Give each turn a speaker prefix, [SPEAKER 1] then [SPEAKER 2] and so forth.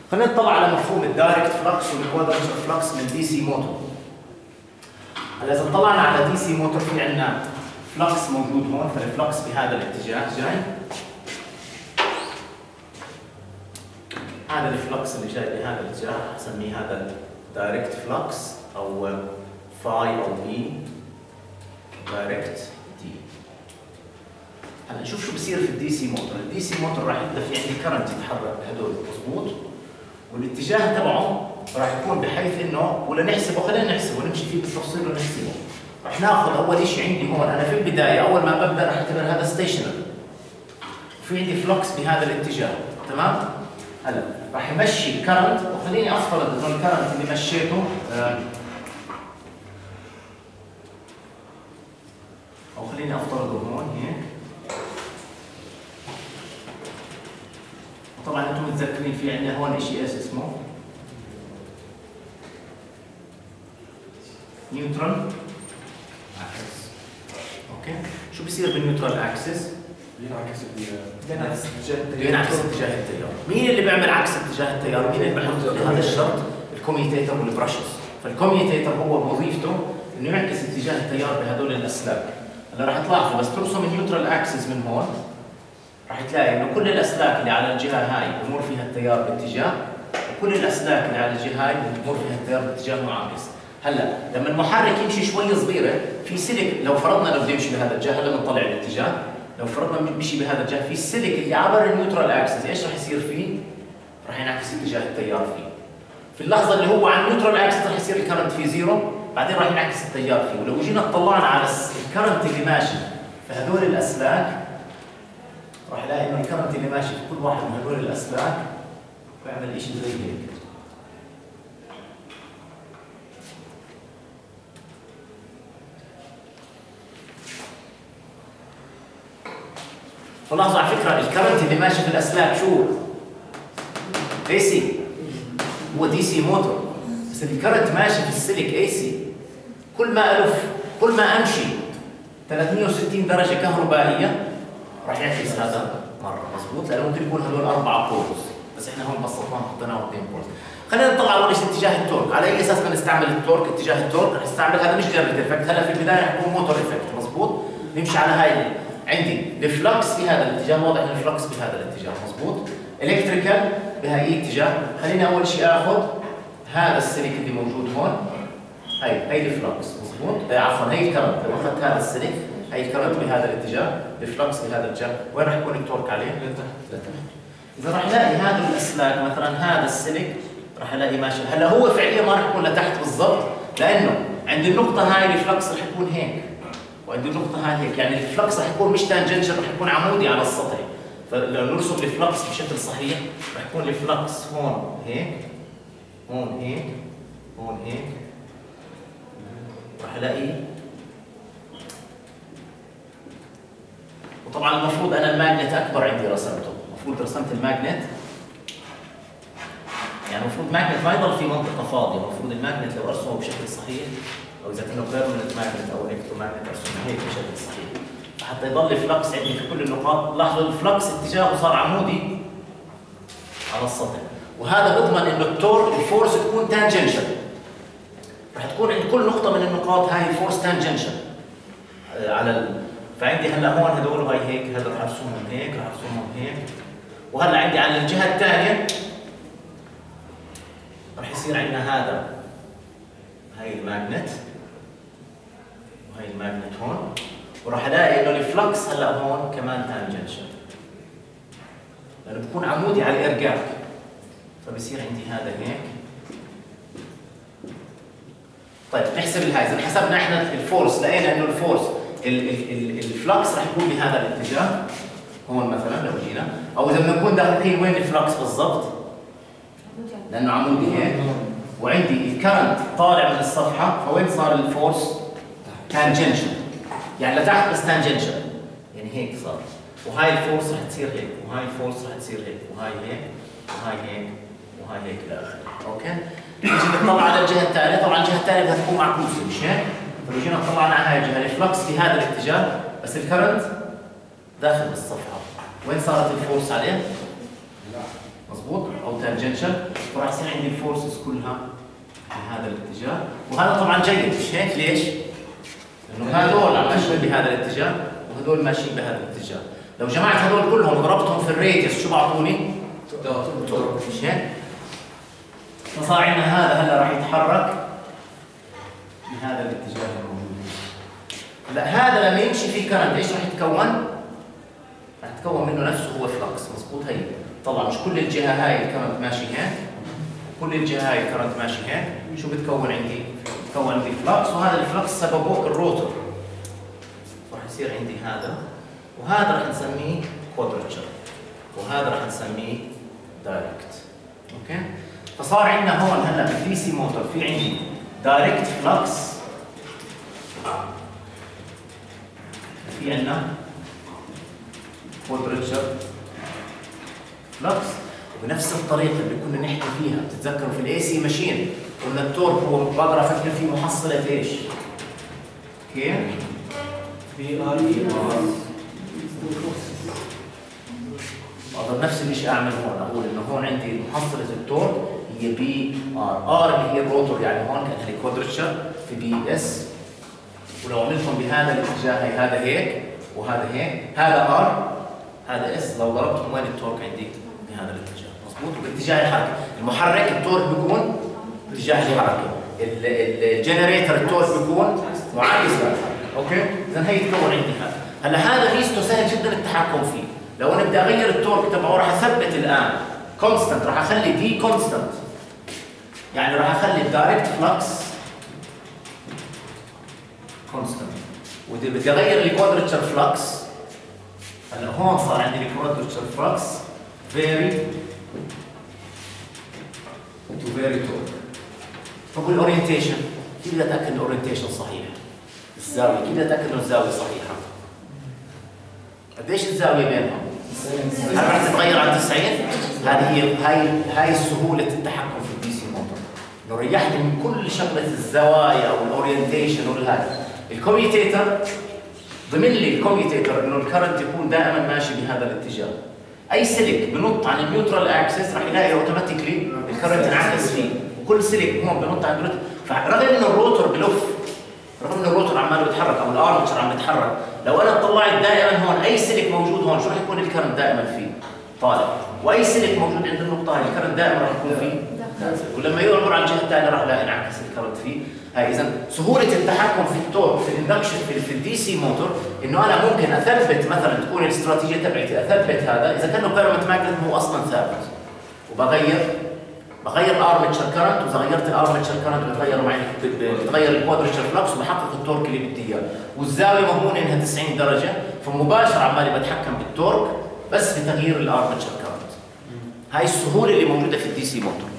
[SPEAKER 1] خلينا نطلع على مفهوم الدايركت فلكس والكوادرنشال فلكس من دي سي موتور. هلا اذا طلعنا على دي سي موتور في عندنا فلكس موجود هون، فالفلكس بهذا الاتجاه جاي. هذا الفلكس اللي جاي بهذا الاتجاه اسميه هذا الدايركت فلكس او فاي او بي دايركت دي. هلا نشوف شو بصير في الدي سي موتور. الدي سي موتور راح يبدا في عندي كرنت يتحرك بهدول مضبوط، والاتجاه تبعه راح يكون بحيث انه ولا نحسبه، خلينا نحسبه نمشي فيه بالتفصيل ونحسبه. راح ناخذ اول شيء عندي هون، انا في البدايه اول ما ببدا راح اعتبر هذا ستيشنري، وفي عندي فلكس بهذا الاتجاه، تمام؟ هلا راح يمشي كرنت، وخليني افترض انه الكرنت اللي مشيته او خليني افترضه هون هيك. طبعا انتم متذكرين في عندنا هون شيء ايش اسمه؟ نيوترال اكسس. اوكي؟ شو بصير بالنيوترال اكسس؟
[SPEAKER 2] بينعكس
[SPEAKER 1] بينعكس اتجاه التيار. مين اللي بيعمل عكس اتجاه التيار؟ مين اللي بيحط هذا الشرط؟ الكوميوتيتر والبرشز. فالكوميوتيتر هو وظيفته انه يعكس اتجاه التيار بهدول الاسلاك. هلا راح تلاحظوا بس ترسم النيوترال اكسس من هون راح تلاقي انه كل الاسلاك اللي على الجهه هاي بمر فيها التيار باتجاه، وكل الاسلاك اللي على الجهه هاي بمر فيها التيار باتجاه معاكس. هلا لما المحرك يمشي شوي صغيره في سلك، لو فرضنا انه بده يمشي بهذا الاتجاه، هلا بنطلع الاتجاه، لو فرضنا مشي بهذا الاتجاه في السلك اللي عبر النيوترال اكسس، ايش راح يصير فيه؟ راح ينعكس اتجاه التيار فيه. في اللحظه اللي هو على النيوترال اكسس راح يصير الكرنت فيه زيرو، بعدين راح ينعكس التيار فيه. ولو جينا اطلعنا على الكرنت اللي ماشي في هذول الاسلاك راح الاقي انه الكرنت اللي ماشي في كل واحد من هذول الاسلاك بيعمل شيء زي هيك. فلاحظوا على فكره الكرنت اللي ماشي في الاسلاك شو؟ اي سي، هو دي سي موتور، بس الكرنت ماشي في السلك اي سي. كل ما امشي 360 درجه كهربائيه راح يعكس هذا مره، مضبوط؟ لانه ممكن يكون هذول 4 بولز، بس احنا هون بسطناهم حطيناهم 2 بولز. خلينا نطلع اول شيء اتجاه التورك، على اي اساس بدنا نستعمل التورك؟ اتجاه التورك رح نستعمل هذا مش جنريتور افكت، هلا في البدايه رح يكون موتور افكت، مضبوط؟ نمشي على هاي عندي الفلكس في هذا الاتجاه، واضح ان الفلكس بهذا الاتجاه، مضبوط؟ الكتريكال بهاي الاتجاه. خلينا اول شيء اخذ هذا السلك اللي موجود هون، هي الفلكس، مضبوط؟ عفوا هي الكرنت، لو اخذت هذا السلك هي الكرنت بهذا الاتجاه، الفلكس بهذا الاتجاه، وين راح يكون التورك عليه؟ لتحت. اذا راح الاقي هذا الاسلاك مثلا هذا السلك راح الاقي ماشي، هلا هو فعليا ما راح يكون لتحت بالضبط، لانه عند النقطه هاي الفلكس راح يكون هيك، وعند النقطه هاي هيك، يعني الفلكس راح يكون مش تانجنشال، راح يكون عمودي على السطح. فلو نرسم الفلكس بشكل صحيح راح يكون الفلكس هون هيك، هون هيك، هون هيك، راح الاقيه. وطبعا المفروض انا الماجنت اكبر عندي رسمته، المفروض رسمت الماجنت، يعني المفروض ماجنت ما يضل في منطقه فاضيه، المفروض الماجنت لو ارسمه بشكل صحيح، او اذا كنا بيرمننت ماجنت او الكتروماجنت ارسمه هيك بشكل صحيح، حتى يضل الفلكس عندي في كل النقاط. لاحظوا الفلكس اتجاهه صار عمودي على السطح، وهذا بضمن انه التورك الفورس تكون تانجنشال، راح تكون عند كل نقطه من النقاط هاي الفورس تانجنشال على فعندي هلا هون هدول هاي هيك، هذا راح ارسمهم هيك، راح ارسمهم هيك، وهلا عندي على الجهه الثانيه راح يصير عندنا هذا، هاي الماجنت وهي الماجنت هون، وراح الاقي انه الفلكس هلا هون كمان تانجنشال، لانه بكون عمودي على الارجاف، فبصير عندي هذا هيك. طيب نحسب الهاي، اذا حسبنا احنا الفورس لقينا انه الفورس الفلكس راح يكون بهذا الاتجاه هون مثلا لو جينا، او اذا بدنا نكون دقيقين وين الفلكس بالضبط؟ لانه عمودي هيك، وعندي الكرنت طالع من الصفحه، فوين صار الفورس؟ تانجنشال، يعني لتحت بس تانجنشال، يعني هيك صار، وهاي الفورس راح تصير هيك، وهاي الفورس راح تصير هيك، وهاي هيك، وهاي هيك، وهاي هيك الى اخره، اوكي؟ نجي نطلع على الجهه الثانيه، طبعا الجهه الثانيه بدها تكون معكوسه مش هيك؟ فلو جينا طلعنا على هاي الجهه الفلكس في هذا الاتجاه، بس الكرنت داخل بالصفحه، وين صارت الفورس عليه؟ مضبوط؟ او او تانجنشال، فراح يصير عندي الفورسز كلها في هذا الاتجاه، وهذا طبعا جيد مش هيك؟ ليش؟ لانه هذول عم ماشيين بهذا الاتجاه وهذول ماشيين بهذا الاتجاه. لو جمعت هذول كلهم وضربتهم في الراديوس شو بعطوني؟ تورك، مش هيك؟ فصار عندنا هذا هلا راح يتحرك بهذا الاتجاه الموجود. هلا هذا لما يمشي فيه كرنت ايش راح يتكون؟ راح يتكون منه نفسه هو فلكس، مضبوط؟ هي طلع مش كل الجهه هاي الكرنت ماشي هيك وكل الجهه هاي الكرنت ماشي هيك، شو بتكون عندي؟ بتكون عندي فلكس، وهذا الفلكس سببه الروتور. راح يصير عندي هذا، وهذا راح نسميه كوادرتشر، وهذا راح نسميه دايركت. اوكي؟ فصار عندنا هون هلا بالدي سي موتور في عندي دايركت فلكس، في عندنا كوادرتشر فلكس، وبنفس الطريقه اللي كنا نحكي فيها بتتذكروا في الاي سي ماشين قلنا التورك هو بقدر افكر فيه محصله ايش؟ كيف؟
[SPEAKER 2] في ار اي
[SPEAKER 1] بقدر نفس الشيء اعمل هون، اقول انه هون عندي محصله التورك هي بي ار، ار اللي هي الروتور، يعني هون كان كوادرتشر في بي اس، ولو عملتهم بهذا الاتجاه هي هذا هيك وهذا هيك، هذا ار هذا اس، لو ضربتهم وين التورك عندي؟ بهذا الاتجاه، مضبوط؟ وباتجاه الحركه، المحرك التورك بيكون باتجاه الحركه، الجنريتر التورك بيكون معاكس للحركه، اوكي؟ اذا هي يتكون عندي هذا، هلا هذا ميزته سهل جدا التحكم فيه، لو انا بدي اغير التورك تبعه راح اثبت الان كونستنت، راح اخلي دي كونستنت، يعني راح اخلي الدايركت فلكس كونستنت، ودي بدي اغير الكوادرتشر فلكس، هلا هون صار عندي الكوادرتشر فلكس فيري تو فيري تورك. طب والاورينتيشن كيف بدي اتاكد ان الاورينتيشن صحيح؟ الزاويه كيف بدي اتاكد انه الزاويه صحيحه؟ قديش الزاويه بينهم؟ هل راح تتغير عن 90؟ هذه هاي سهوله التحكم في الدي سي موتور، انه ريحني من كل شغله الزوايا والاورينتيشن والهذا. الكوميوتيتر ضمن لي الكوميوتيتر انه الكرنت يكون دائما ماشي بهذا الاتجاه. اي سلك بنط عن النيوترال اكسس راح يلاقي اوتوماتيكلي الكرنت انعكس فيه، وكل سلك هون بنط عن الروتور، فرغم انه الروتور بلف، رغم انه الروتور عماله بيتحرك او الارمتشر عم يتحرك، لو انا طلعت دائما هون اي سلك موجود هون شو راح يكون الكرنت دائما فيه؟ طالع، واي سلك موجود عند النقطه هاي الكرنت دائما راح يكون فيه نازل، ولما يعبر على الجهه الثانيه راح لا ينعكس الكرنت فيه. هاي اذا سهوله التحكم في التورك في الاندكشن في الدي سي موتور، انه انا ممكن اثبت مثلا تكون الاستراتيجيه تبعتي اثبت هذا اذا كان البيراميد ماجنت هو اصلا ثابت، وبغير الارمتشر كرنت، واذا غيرت الارمتشر كرنت بتغير معي بتغير الكوادرتشر فلكس وبحقق التورك اللي بدي اياه، والزاويه مضمونه انها 90 درجه، فمباشره عمالي بتحكم بالتورك بس بتغيير الارمتشر كرنت. هاي السهوله اللي موجوده في الدي سي موتور.